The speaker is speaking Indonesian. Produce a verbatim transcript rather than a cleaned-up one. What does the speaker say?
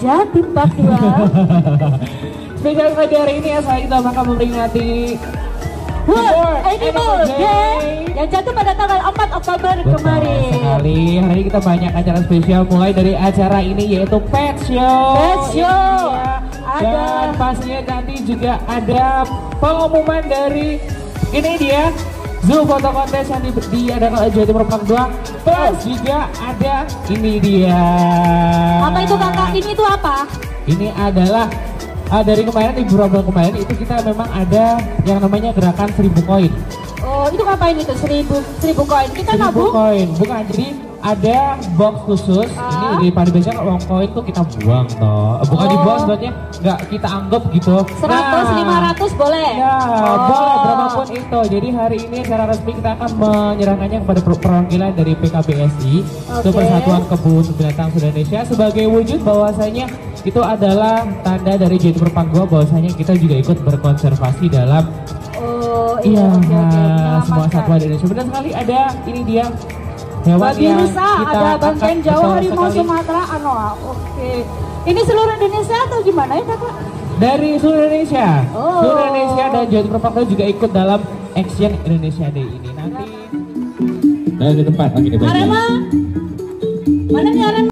Jatim Part dua. Spesial pada hari ini ya saya kita akan memperingati World Animal Day yang jatuh pada tanggal empat Oktober Betul kemarin. sekali. Hari ini kita banyak acara spesial mulai dari acara ini yaitu Pet Show. Pet Show. Iya. Ada. Dan pastinya nanti juga ada pengumuman dari ini dia Zoo Foto Kontes yang di- diadakan oleh Jawa Timur Park dua. Plus juga ada ini dia. Apa itu kakak? Ini itu apa? Ini adalah ah, dari kemarin di beberapa bulan kemarin itu kita memang ada yang namanya gerakan seribu koin. Oh, itu ngapain itu? Seribu seribu koin. Kita Seribu nabung. koin, bukan, jadi ada box khusus. Ah. Ini daripada biasanya uang koin tuh kita buang toh, bukan Oh. dibuang sebenarnya, nggak kita anggap gitu. Seratus, lima ratus boleh. Ya, Oh. boleh berapapun itu. Jadi hari ini secara resmi kita akan menyerahkannya kepada per- perwakilan dari P K B S I, itu Oke. Persatuan Kebun Binatang Indonesia, sebagai wujud bahwasanya itu adalah tanda dari Jawa Timur Park dua bahwasanya kita juga ikut berkonservasi dalam Oh, iya iya. Oke, oke. semua Menyelamatkan. satwa di Indonesia. Benar sekali, ada ini dia hewan Babi yang rusa, kita ada banteng angkat, Jawa, betul harimau sekali. Sumatera, anoa. Oke. Ini seluruh Indonesia atau gimana ya kakak? Dari seluruh Indonesia. Oh. Seluruh Indonesia dan Jawa Timur Park dua juga ikut dalam Action Indonesia Day ini nanti. Nah, di tempat lagi nih. Arema, mana nih Arema?